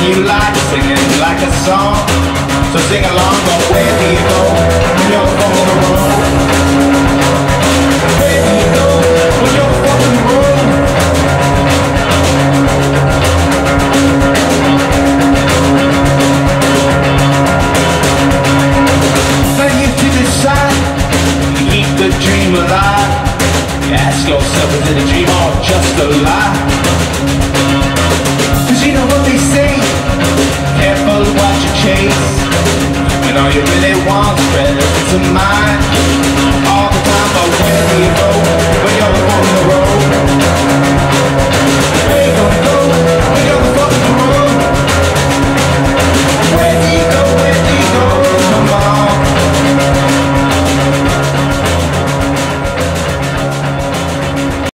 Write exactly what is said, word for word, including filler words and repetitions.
you like, singing like a song. So sing along, but where do you go when you're fucking wrong? Where do you go when you're fucking wrong? Now you to decide, you keep the dream alive. You ask yourself, is it a dream or just a lie? Cause you know what they say, careful what you chase, when all you really want is presence of mind.